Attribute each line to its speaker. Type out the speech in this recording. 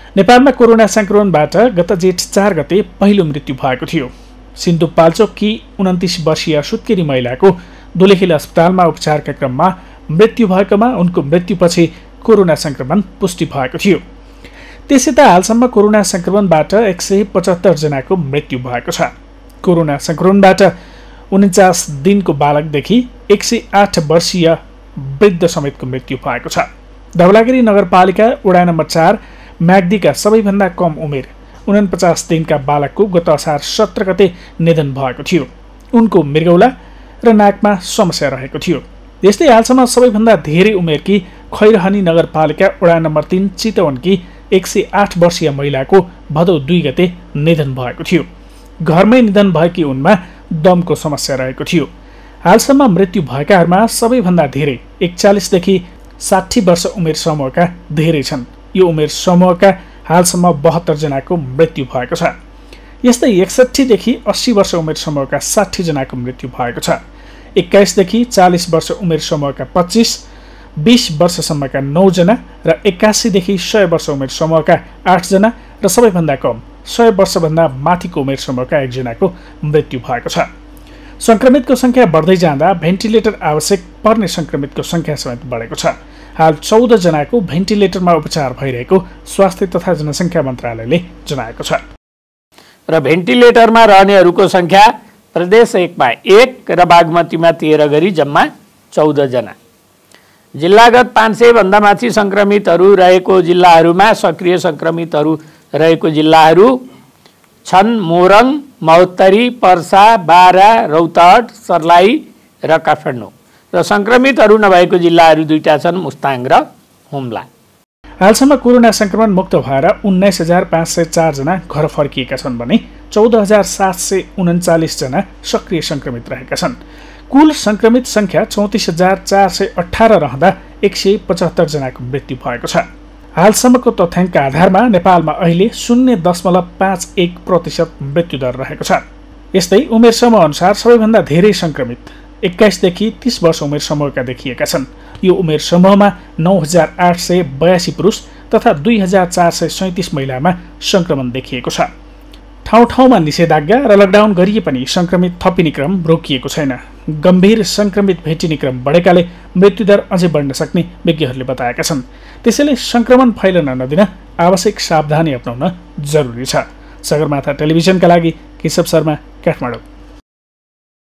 Speaker 1: नेपालमा कोरोना संक्रमणबाट गत जेठ 4 गते पहिलो मृत्यु भएको थियो। सिन्धुपाल्चोककी 29 वर्षीय सुत्केरी महिलाको दुलेखेल अस्पतालमा उपचारका क्रममा मृत्यु भएकोमा उनको मृत्युपछि कोरोना संक्रमण पुष्टि भएको थियो। त्यसै त हालसम्म कोरोना संक्रमणबाट 175 जनाको मृत्यु भएको छ। कोरोना संक्रमणबाट 49 दिनको बालकदेखि 108 वर्षीय वृद्ध समेतको मृत्यु भएको छ। धवलागिरी नगरपालिका वडा नम्बर 4 म्याग्दीका सबैभन्दा कम उमेर 49 दिनका बालकको गत असार 17 गते निधन भएको थियो। उनको मृगौला र नाकमा समस्या रहेको थियो। यस्तै हालसम्म सबैभन्दा धेरै उमेरकी खैरहनी नगरपालिका वडा नम्बर 3 चितवनकी 108 वर्षीय महिलाको भदौ 2 गते निधन भएको थियो। घरमै निधन भएकी उनमा दमको समस्या रहेको थियो। हालसम्म मृत्यु भएकाहरूमा सबैभन्दा धेरै 41 देखि 60 वर्ष उमेर समूहका धेरै छन्। यो उमेर समूहका हालसम्म 72 जनाको मृत्यु भएको छ। यस्तै 61 देखि 80 वर्ष उमेर समूहका 60 जनाको मृत्यु भएको छ। 21 देखि 40 वर्ष उमेर समूहका 25, 20 वर्षसम्मका 9 जना र 81 देखि 100 वर्ष उमेर समूहका 8 जना र सबैभन्दा कम 100 वर्षभन्दा माथिको उमेर समूहका 1 जनाको मृत्यु भएको छ। संक्रमितको संख्या बढ्दै जाँदा भेन्टिलेटर आवश्यक पर्ने संक्रमितको संख्या समेत बढेको छ। हाल 14 जनाको भेन्टिलेटरमा उपचार भइरहेको स्वास्थ्य तथा जनसङ्ख्या मन्त्रालयले जनाएको छ।
Speaker 2: र भेन्टिलेटरमा रहनेहरूको संख्या प्रदेश 1 मा 1 र बागमतीमा 13 गरी जम्मा 14 जना। जिल्लागत 500 भन्दा माथि संक्रमितहरू रहेको जिल्लाहरूमा सक्रिय संक्रमितहरू रहेको जिल्लाहरू छन् मोरङ, महोत्तरी, पर्सा, बारा, रौतहट, सर्लाही र काठमाडौँ। र संक्रमितहरू नभएको जिल्लाहरू 2टा छन्, मुस्ताङ र हुम्ला।
Speaker 1: हालसम्म कोरोना संक्रमण मुक्त भएर 19,504 जना घर फर्किएका छन् भने 14,739 जना सक्रिय संक्रमित रहेका छन्। कुल संक्रमित संख्या 34,418 रहँदा 175 जनाको मृत्यु भएको छ। हालसम्मको तथ्याङ्कका आधारमा नेपालमा अहिले 0.51% मृत्युदर रहेको छ। यस्तै उमेर समूह अनुसार सबैभन्दा धेरै संक्रमित 21 देखि 30 वर्ष उमेर समूहका देखिएका छन्। यो उमेर समूहमा 9,882 पुरुष तथा 2,437 महिलामा संक्रमण देखिएको छ। ठाउँ ठाउँमा निषेधाज्ञा र लकडाउन गरिए पनि संक्रमित थपिने क्रम रोकिएको छैन। गम्भीर संक्रमित भेटिने क्रम बढेकाले मृत्युदर अझै बढ्न सक्ने विज्ञहरूले बताएका छन्। त्यसैले संक्रमण फैलन नदिन आवश्यक सावधानी अपनाउन जरुरी छ। सगरमाथा टेलिभिजनका लागि केशव शर्मा, काठमाडौँ।